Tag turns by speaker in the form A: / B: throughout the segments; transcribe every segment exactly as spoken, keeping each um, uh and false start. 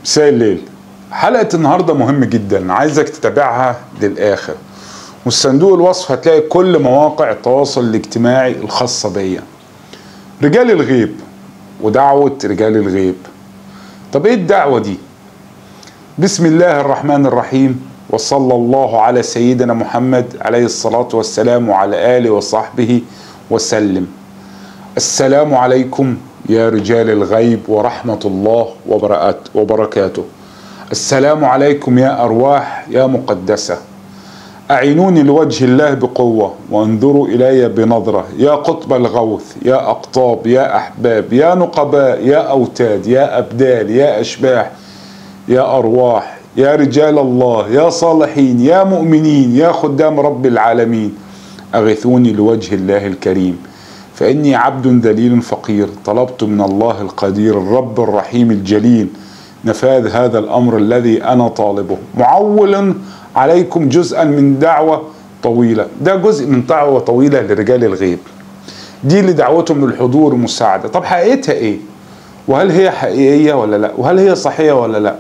A: مساء الليل. حلقة النهاردة مهمة جدا، عايزك تتابعها للآخر، والصندوق الوصف هتلاقي كل مواقع التواصل الاجتماعي الخاصة بيا. رجال الغيب ودعوة رجال الغيب. طب ايه الدعوة دي؟ بسم الله الرحمن الرحيم، وصلى الله على سيدنا محمد عليه الصلاة والسلام وعلى آله وصحبه وسلم. السلام عليكم يا رجال الغيب ورحمة الله وبركاته. السلام عليكم يا أرواح يا مقدسة. أعينوني لوجه الله بقوة وانظروا إلي بنظرة، يا قطب الغوث يا أقطاب يا أحباب يا نقباء يا أوتاد يا أبدال يا أشباح يا أرواح يا رجال الله يا صالحين يا مؤمنين يا خدام رب العالمين. أغثوني لوجه الله الكريم، فإني عبد ذليل فقير، طلبت من الله القدير الرب الرحيم الجليل نفاذ هذا الأمر الذي أنا طالبه، معول عليكم جزءا من دعوة طويلة. ده جزء من دعوة طويلة لرجال الغيب، دي اللي دعوتهم للحضور والمساعدة. طب حقيقتها ايه؟ وهل هي حقيقية ولا لا؟ وهل هي صحية ولا لا؟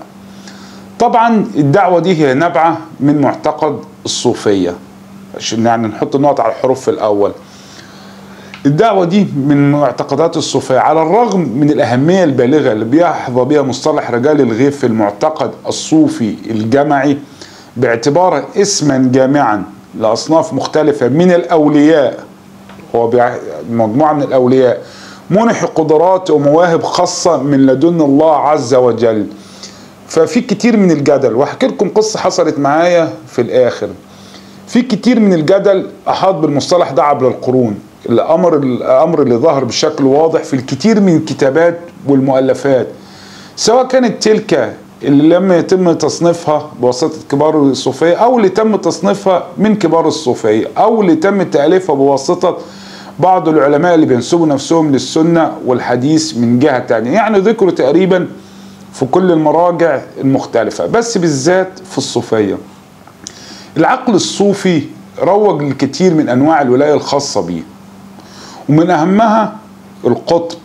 A: طبعا الدعوة دي هي نابعة من معتقد الصوفية، عشان يعني نحط النقط على الحروف في الأول. الدعوة دي من معتقدات الصوفية، على الرغم من الأهمية البالغة اللي بيحظى بها مصطلح رجال الغيب في المعتقد الصوفي الجمعي، باعتباره اسما جامعا لأصناف مختلفة من الأولياء. هو مجموعة من الأولياء منحوا قدرات ومواهب خاصة من لدن الله عز وجل. ففي كتير من الجدل، وهحكي لكم قصة حصلت معايا في الآخر. في كتير من الجدل أحاط بالمصطلح ده عبر القرون، الأمر الأمر اللي ظهر بشكل واضح في الكثير من الكتابات والمؤلفات، سواء كانت تلك اللي لم يتم تصنيفها بواسطة كبار الصوفية، أو اللي تم تصنيفها من كبار الصوفية، أو اللي تم تأليفها بواسطة بعض العلماء اللي بينسبوا نفسهم للسنة والحديث من جهة تانية. يعني ذكروا تقريبا في كل المراجع المختلفة، بس بالذات في الصوفية. العقل الصوفي روج للكثير من أنواع الولاية الخاصة به، ومن أهمها القطب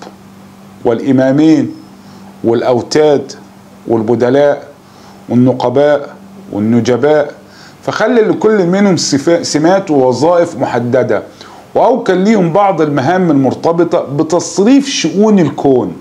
A: والإمامين والأوتاد والبدلاء والنقباء والنجباء، فخلى لكل منهم سمات ووظائف محددة، وأوكل ليهم بعض المهام المرتبطة بتصريف شؤون الكون،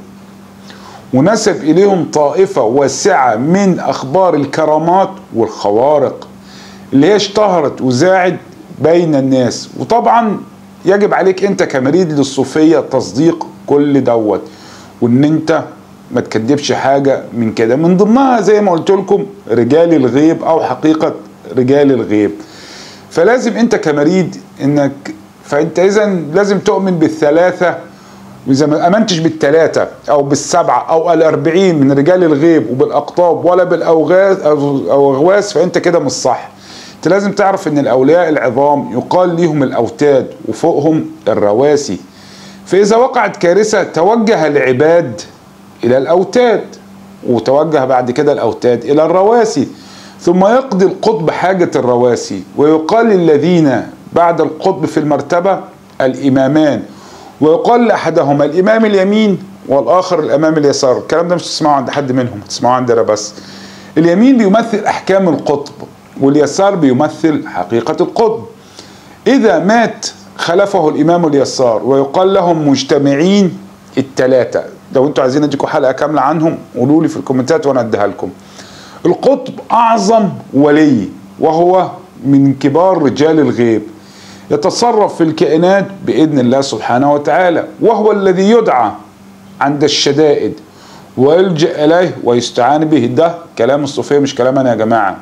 A: ونسب إليهم طائفة واسعة من أخبار الكرامات والخوارق اللي هي اشتهرت وزاعت بين الناس. وطبعا يجب عليك انت كمريد للصوفية تصديق كل دوت، وان انت ما تكذبش حاجة من كده. من ضمنها زي ما قلت لكم رجال الغيب او حقيقة رجال الغيب. فلازم انت كمريد انك فانت اذا لازم تؤمن بالثلاثة، واذا ما امنتش بالثلاثة او بالسبعة او الاربعين من رجال الغيب وبالاقطاب ولا بالاوغاث او اغواث، فانت كده مش صح. انت لازم تعرف ان الاولياء العظام يقال ليهم الاوتاد وفوقهم الرواسي. فاذا وقعت كارثة توجه العباد الى الاوتاد، وتوجه بعد كده الاوتاد الى الرواسي، ثم يقضي القطب حاجة الرواسي، ويقال للذين بعد القطب في المرتبة الامامان، ويقال لاحدهما الامام اليمين والاخر الامام اليسار. الكلام ده مش تسمعوا عند حد منهم، تسمعوا عندنا بس. اليمين بيمثل احكام القطب، واليسار بيمثل حقيقة القطب. إذا مات خلفه الإمام اليسار، ويقال لهم مجتمعين الثلاثة. لو أنتوا عايزين أديكم حلقة كاملة عنهم قولوا لي في الكومنتات وأنا أديها لكم. القطب أعظم ولي، وهو من كبار رجال الغيب، يتصرف في الكائنات بإذن الله سبحانه وتعالى، وهو الذي يدعى عند الشدائد ويلجأ إليه ويستعان به. ده كلام الصوفية مش كلام أنا يا جماعة.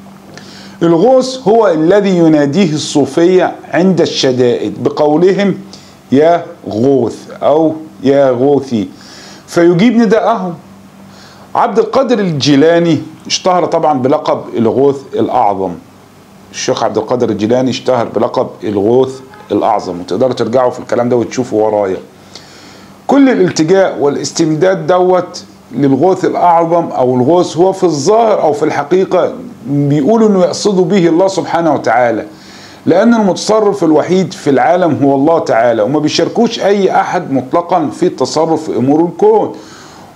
A: الغوث هو الذي يناديه الصوفية عند الشدائد بقولهم يا غوث أو يا غوثي، فيجيب نداءهم. عبد القادر الجيلاني اشتهر طبعا بلقب الغوث الأعظم. الشيخ عبد القادر الجيلاني اشتهر بلقب الغوث الأعظم، وتقدروا ترجعوا في الكلام ده وتشوفوا ورايا. كل الالتجاء والاستمداد دوت للغوث الأعظم أو الغوث هو في الظاهر أو في الحقيقة بيقولوا أنه يقصدوا به الله سبحانه وتعالى، لأن المتصرف الوحيد في العالم هو الله تعالى، وما بيشاركوش أي أحد مطلقا في التصرف في أمور الكون.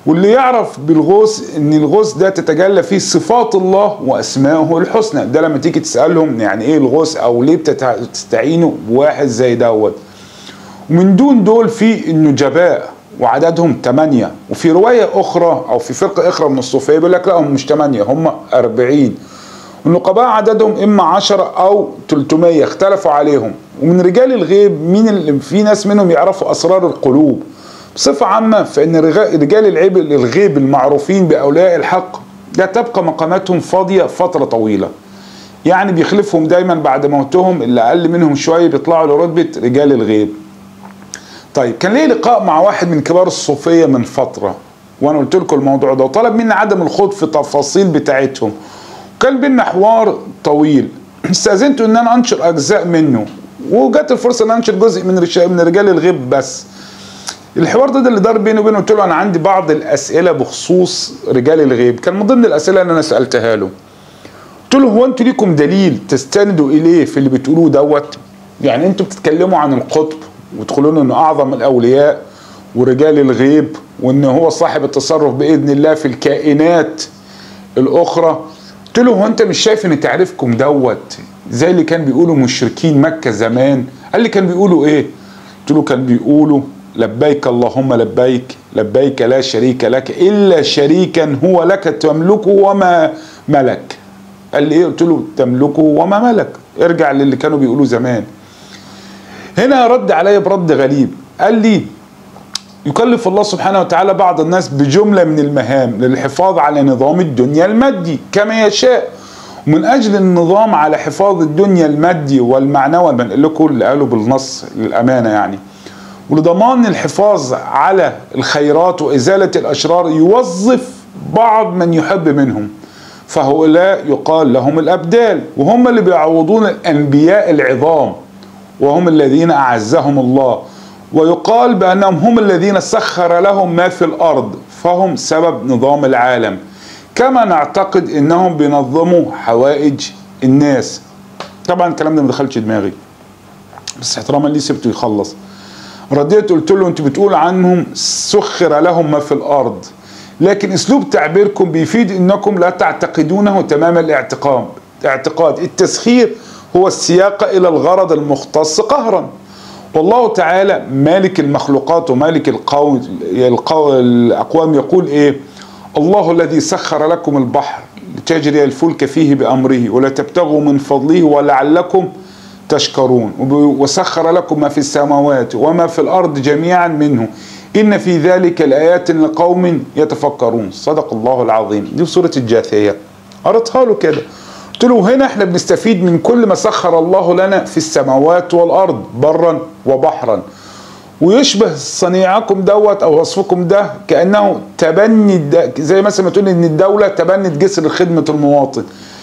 A: واللي يعرف بالغوث ان الغوث ده تتجلى فيه صفات الله واسمائه الحسنى. ده لما تيجي تسالهم يعني ايه الغوث او ليه بتستعينوا بواحد زي دوت. ومن دون دول في النجباء وعددهم ثمانية، وفي روايه اخرى او في فرقه اخرى من الصوفيه بيقول لك لا هم مش ثمانية هم أربعين. النقباء عددهم اما عشرة او ثلاثمية اختلفوا عليهم. ومن رجال الغيب مين اللي في ناس منهم يعرفوا اسرار القلوب بصفة عامة، فإن رجال العيب الغيب المعروفين بأولياء الحق لا تبقى مقاماتهم فاضية فترة طويلة، يعني بيخلفهم دايما بعد موتهم اللي أقل منهم شوية بيطلعوا لرتبة رجال الغيب. طيب كان ليه لقاء مع واحد من كبار الصوفية من فترة وأنا قلت لكم الموضوع ده، وطلب مني عدم الخوض في تفاصيل بتاعتهم، وكان بينا حوار طويل. استأذنته إن أنا أنشر أجزاء منه، وجت الفرصة إن أنشر جزء من من رجال الغيب بس. الحوار ده, ده اللي دار بيني وبينه، قلت له انا عندي بعض الاسئله بخصوص رجال الغيب. كان من ضمن الاسئله اللي انا سالتها له، قلت له هو انتوا ليكم دليل تستندوا اليه في اللي بتقولوه دوت؟ يعني انتوا بتتكلموا عن القطب وتقولون انه اعظم الاولياء ورجال الغيب وان هو صاحب التصرف باذن الله في الكائنات الاخرى. قلت له هو انت مش شايف ان تعريفكم دوت زي اللي كان بيقولوا مشركين مكه زمان؟ قال لي كان بيقولوا ايه؟ قلت له كان بيقولوا لبيك اللهم لبيك لبيك لا شريك لك إلا شريكا هو لك تملكه وما ملك. قال لي إيه؟ قلت له تملكه وما ملك، ارجع للي كانوا بيقولوه زمان. هنا رد عليا برد غريب، قال لي يكلف الله سبحانه وتعالى بعض الناس بجملة من المهام للحفاظ على نظام الدنيا المادي كما يشاء، ومن أجل النظام على حفاظ الدنيا المادي والمعنوي، بنقول لكم اللي قالوا بالنص للأمانة يعني، ولضمان الحفاظ على الخيرات وإزالة الأشرار يوظف بعض من يحب منهم، فهؤلاء يقال لهم الأبدال، وهم اللي بيعوضون الأنبياء العظام وهم الذين أعزهم الله، ويقال بأنهم هم الذين سخر لهم ما في الأرض فهم سبب نظام العالم، كما نعتقد أنهم بينظموا حوائج الناس. طبعا الكلام ده ما دخلش دماغي، بس احتراما ليه سبته يخلص. رديت قلت له انتوا بتقول عنهم سخر لهم ما في الارض، لكن اسلوب تعبيركم بيفيد انكم لا تعتقدونه تمام الاعتقاد. اعتقاد التسخير هو السياقه الى الغرض المختص قهرا، والله تعالى مالك المخلوقات ومالك القوم الاقوام يقول ايه؟ الله الذي سخر لكم البحر لتجري الفلك فيه بامره ولا تبتغوا من فضله ولعلكم تشكرون، وسخر لكم ما في السماوات وما في الأرض جميعا منه إن في ذلك الآيات لقوم يتفكرون. صدق الله العظيم. دي في سورة الجاثية، قرأتها له كده. قلت له هنا احنا بنستفيد من كل ما سخر الله لنا في السماوات والأرض برا وبحرا، ويشبه صنيعكم دوت أو وصفكم ده كأنه تبني، زي مثلا ما تقول إن الدولة تبنت جسر خدمة المواطن،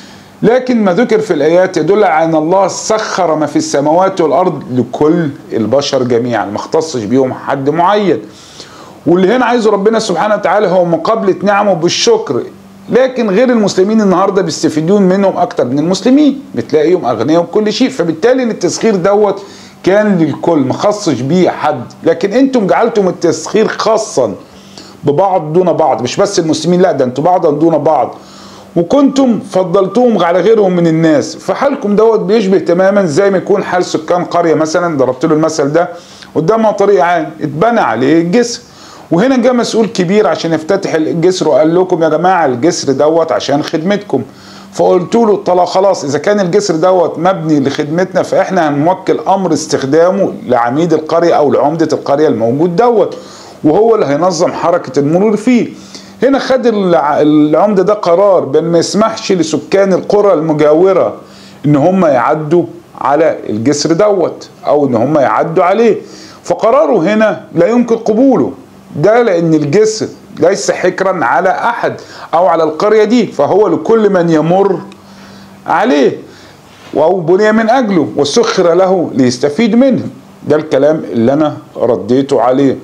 A: لكن ما ذكر في الآيات يدل على أن الله سخر ما في السماوات والأرض لكل البشر جميعا، ما اختصش بيهم حد معين. واللي هنا عايزه ربنا سبحانه وتعالى هو مقابلة نعمه بالشكر، لكن غير المسلمين النهارده بيستفيدون منهم أكتر من المسلمين، بتلاقيهم أغنياء وكل شيء، فبالتالي إن التسخير دوت كان للكل ما خصش بيه حد، لكن أنتم جعلتم التسخير خاصا ببعض دون بعض، مش بس المسلمين، لا ده أنتم بعضا دون بعض، وكنتم فضلتوهم على غيرهم من الناس. فحالكم دوت بيشبه تماما زي ما يكون حال سكان قرية مثلا، ضربت له المثل ده، قدامها طريق عام اتبنى عليه الجسر، وهنا جاء مسؤول كبير عشان يفتتح الجسر وقال لكم يا جماعة الجسر دوت عشان خدمتكم. فقلت له طلع خلاص إذا كان الجسر دوت مبني لخدمتنا فإحنا هنوكل أمر استخدامه لعميد القرية أو لعمدة القرية الموجود دوت، وهو اللي هينظم حركة المرور فيه. هنا خد العمدة ده قرار بأن ما يسمحش لسكان القرى المجاورة ان هم يعدوا على الجسر دوت او ان هم يعدوا عليه، فقراره هنا لا يمكن قبوله، ده لان الجسر ليس حكرا على احد او على القرية دي، فهو لكل من يمر عليه او بني من اجله وسخر له ليستفيد منه. ده الكلام اللي انا رديته عليه.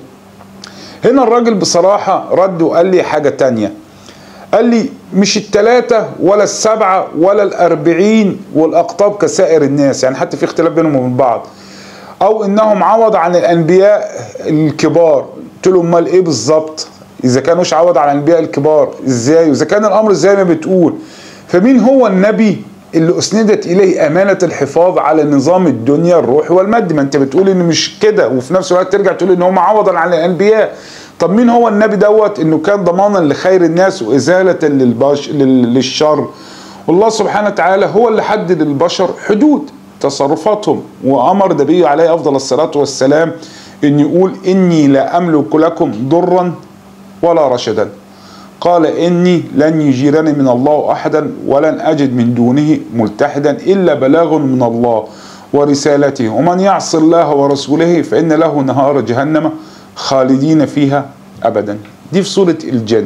A: هنا الراجل بصراحة رد وقال لي حاجة تانية، قال لي مش التلاتة ولا السبعة ولا الأربعين والأقطاب كسائر الناس، يعني حتى في اختلاف بينهم وبين بعض، أو إنهم عوض عن الأنبياء الكبار. قلت له أمال إيه بالظبط؟ اذا كانوش عوض على الانبياء الكبار ازاي، واذا كان الامر زي ما بتقول، فمين هو النبي اللي اسندت اليه امانه الحفاظ على نظام الدنيا الروحي والمادي؟ ما انت بتقول ان مش كده، وفي نفس الوقت ترجع تقول ان هم عوضا على الانبياء. طب مين هو النبي دوت انه كان ضمانا لخير الناس وازاله للبش... للشر؟ والله سبحانه وتعالى هو اللي حدد للبشر حدود تصرفاتهم، وامر نبيه عليه افضل الصلاه والسلام ان يقول اني لا املك لكم ضرا ولا رشدا، قال اني لن يجيرني من الله احدا ولن اجد من دونه ملتحدا الا بلاغ من الله ورسالته، ومن يعص الله ورسوله فان له نهار جهنم خالدين فيها ابدا. دي في سوره الجن.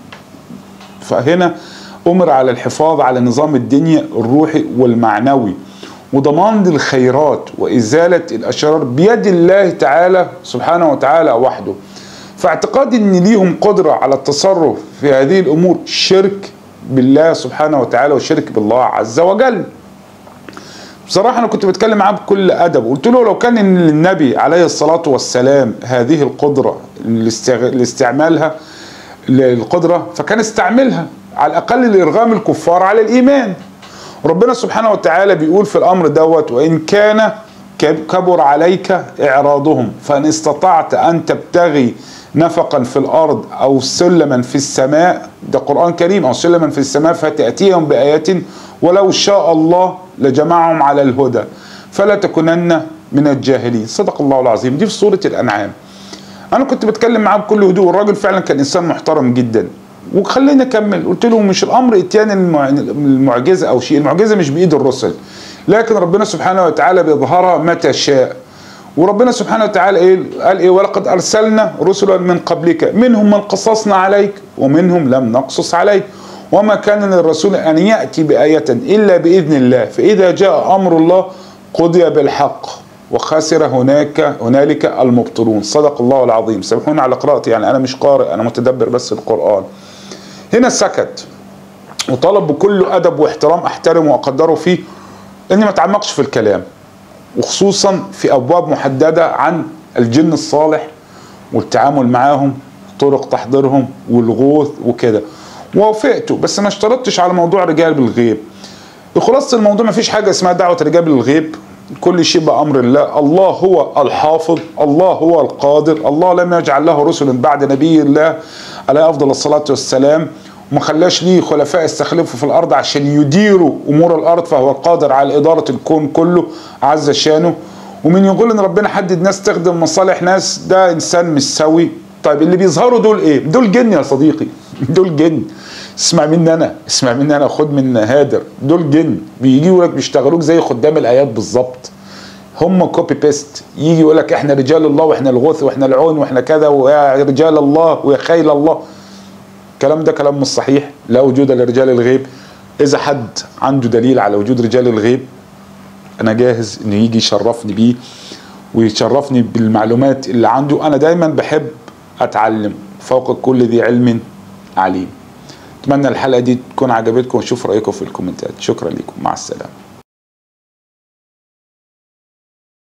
A: فهنا امر على الحفاظ على نظام الدنيا الروحي والمعنوي، وضمان الخيرات وازاله الاشرار بيد الله تعالى سبحانه وتعالى وحده. فاعتقاد ان ليهم قدره على التصرف في هذه الامور شرك بالله سبحانه وتعالى وشرك بالله عز وجل. بصراحه انا كنت بتكلم معاه بكل ادب، قلت له لو كان ان للنبي عليه الصلاه والسلام هذه القدره لاستعمالها القدره فكان استعملها على الاقل لارغام الكفار على الايمان. ربنا سبحانه وتعالى بيقول في الامر دوت وان كان كبر عليك اعراضهم فان استطعت ان تبتغي نفقا في الارض او سلما في السماء، ده قرآن كريم، او سلما في السماء فتأتيهم بآيات ولو شاء الله لجمعهم على الهدى فلا تكونن من الجاهلين. صدق الله العظيم. دي في سورة الانعام. انا كنت بتكلم معاه بكل هدوء، الراجل فعلا كان انسان محترم جدا، وخلينا اكمل. قلت له مش الامر اتيان المعجزه او شيء، المعجزه مش بايد الرسل، لكن ربنا سبحانه وتعالى بيظهرها متى شاء. وربنا سبحانه وتعالى ايه قال ايه؟ ولقد ارسلنا رسلا من قبلك منهم من قصصنا عليك ومنهم لم نقصص عليك وما كان للرسول ان ياتي بايه الا باذن الله فاذا جاء امر الله قضي بالحق وخسر هناك هنالك المبطلون. صدق الله العظيم. سامحوني على قراءتي، يعني انا مش قارئ، انا متدبر بس القرآن. هنا سكت وطلب بكل ادب واحترام احترمه واقدره فيه اني ما اتعمقش في الكلام، وخصوصا في ابواب محدده عن الجن الصالح والتعامل معاهم، طرق تحضيرهم والغوث وكده، ووافقته. بس ما اشترطتش على موضوع رجال بالغيب. خلاصه الموضوع ما فيش حاجه اسمها دعوه رجال بالغيب، كل شيء بأمر الله. الله هو الحافظ، الله هو القادر، الله لم يجعل له رسلا بعد نبي الله عليه افضل الصلاه والسلام، وما خلاش ليه خلفاء استخلفوا في الارض عشان يديروا امور الارض، فهو قادر على اداره الكون كله عز شانه. ومن يقول ان ربنا حدد ناس تخدم مصالح ناس، ده انسان مش سوي. طيب اللي بيظهروا دول ايه؟ دول جن يا صديقي، دول جن. اسمع مني انا، اسمع مني انا، خد من هادر، دول جن بيجيوا لك بيشتغلوك زي خدام الايات بالظبط، هم كوبي بيست. يجي يقول لك احنا رجال الله واحنا الغوث واحنا العون واحنا كذا ويا رجال الله ويا خيل الله. الكلام ده كلام مش صحيح، لا وجود لرجال الغيب. اذا حد عنده دليل على وجود رجال الغيب انا جاهز انه يجي يشرفني بيه ويشرفني بالمعلومات اللي عنده. انا دايما بحب اتعلم، فوق كل ذي علم عليم. اتمنى الحلقه دي تكون عجبتكم واشوف رايكم في الكومنتات. شكرا لكم، مع السلامه.